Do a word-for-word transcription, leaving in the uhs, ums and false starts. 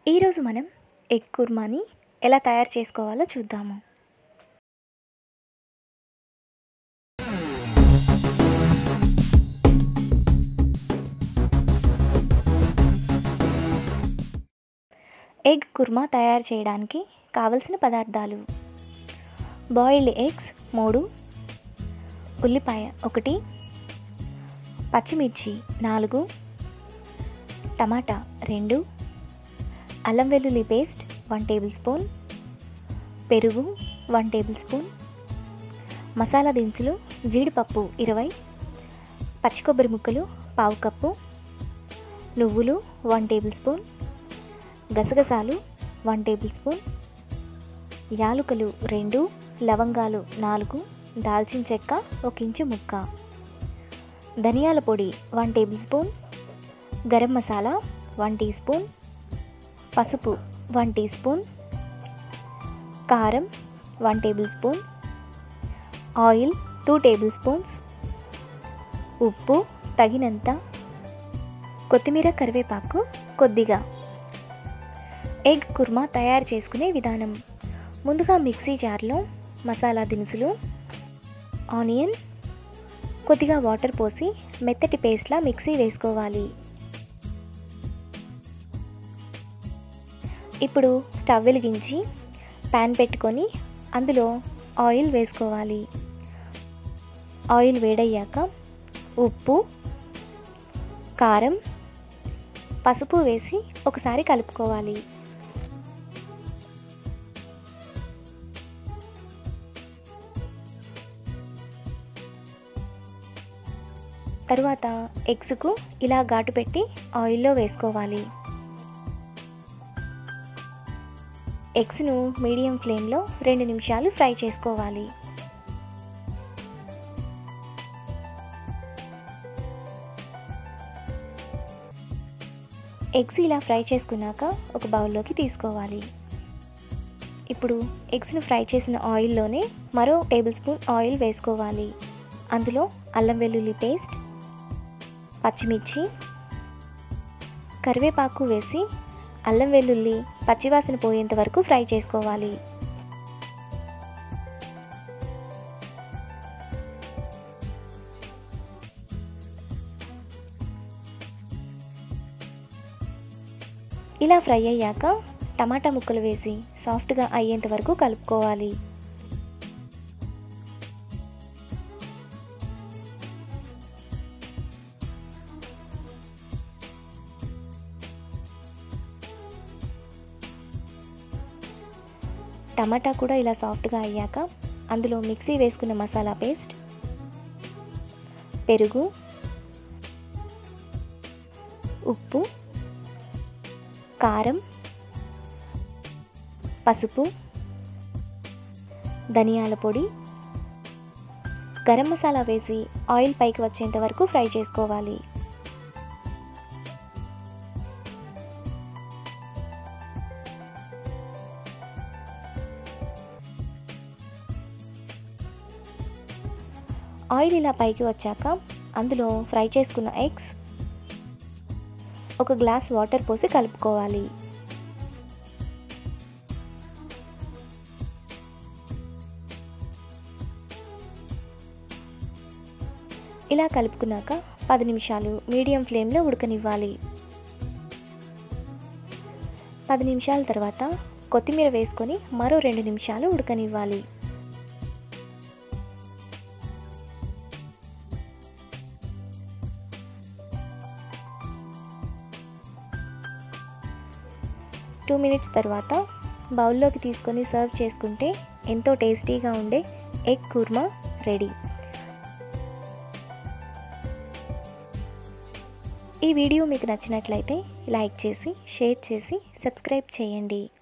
ఈరోజు మనం ఎగ్ కుర్మాని ఎలా తయారు చేసుకోవాలో చూద్దాము. ఎగ్ కుర్మా తయారు చేయడానికి కావలసిన పదార్థాలు: బాయిల్డ్ ఎగ్స్ మూడు, ఉల్లిపాయ ఒకటి, పచ్చిమిర్చి నాలుగు, టమాటా రెండు, అల్లం వెల్లుల్లి పేస్ట్ వన్ టేబుల్ స్పూన్, పెరుగు వన్ టేబుల్ స్పూన్, మసాలా దినుసులు జీడిపప్పు ఇరవై, పచ్చి కొబ్బరి ముక్కలు పావు కప్పు, నువ్వులు వన్ టేబుల్ స్పూన్, గసగసాలు వన్ టేబుల్ స్పూన్, యాలకులు రెండు, లవంగాలు నాలుగు, దాల్చిన చెక్క ఒక ఇంచు ముక్క, ధనియాల పొడి one tablespoon, garam masala one teaspoon, పసుపు వన్ టీ స్పూన్, కారం one tablespoon, oil two tablespoons, ఉప్పు తగినంత, కొత్తిమీర కరివేపాకు కొద్దిగా. ఎగ్ కుర్మా తయారు చేసుకునే విధానం: ముందుగా మిక్సీ జార్లో మసాలా దినుసులు, ఆనియన్, కొద్దిగా వాటర్ పోసి మెత్తటి పేస్ట్లా మిక్సీ వేసుకోవాలి. ఇప్పుడు స్టవ్ వెలిగించి ప్యాన్ పెట్టుకొని అందులో ఆయిల్ వేసుకోవాలి. ఆయిల్ వేడయ్యాక ఉప్పు, కారం, పసుపు వేసి ఒకసారి కలుపుకోవాలి. తరువాత ఎగ్స్కు ఇలా ఘాటు పెట్టి ఆయిల్లో వేసుకోవాలి. ఎగ్స్ను మీడియం ఫ్లేమ్లో రెండు నిమిషాలు ఫ్రై చేసుకోవాలి. ఎగ్స్ ఇలా ఫ్రై చేసుకున్నాక ఒక బౌల్లోకి తీసుకోవాలి. ఇప్పుడు ఎగ్స్ను ఫ్రై చేసిన ఆయిల్లోనే మరో టేబుల్ స్పూన్ ఆయిల్ వేసుకోవాలి. అందులో అల్లం వెల్లుల్లి పేస్ట్, పచ్చిమిర్చి, కరివేపాకు వేసి అల్లం వెల్లుల్లి పచ్చివాసన పోయేంత వరకు ఫ్రై చేసుకోవాలి. ఇలా ఫ్రై అయ్యాక టమాటా ముక్కలు వేసి సాఫ్ట్గా అయ్యేంత వరకు కలుపుకోవాలి. టమాటా కూడా ఇలా సాఫ్ట్గా అయ్యాక అందులో మిక్సీ వేసుకున్న మసాలా పేస్ట్, పెరుగు, ఉప్పు, కారం, పసుపు, ధనియాల పొడి, గరం మసాలా వేసి ఆయిల్ పైకి వచ్చేంత వరకు ఫ్రై చేసుకోవాలి. ఆయిల్ ఇలా పైకి వచ్చాక అందులో ఫ్రై చేసుకున్న ఎగ్స్, ఒక గ్లాస్ వాటర్ పోసి కలుపుకోవాలి. ఇలా కలుపుకున్నాక పది నిమిషాలు మీడియం ఫ్లేమ్లో ఉడకనివ్వాలి. పది నిమిషాల తర్వాత కొత్తిమీర వేసుకొని మరో రెండు నిమిషాలు ఉడకనివ్వాలి. టూ మినిట్స్ తర్వాత బౌల్లోకి తీసుకొని సర్వ్ చేసుకుంటే ఎంతో టేస్టీగా ఉండే ఎగ్ కుర్మా రెడీ. ఈ వీడియో మీకు నచ్చినట్లయితే లైక్ చేసి, షేర్ చేసి, సబ్స్క్రైబ్ చేయండి.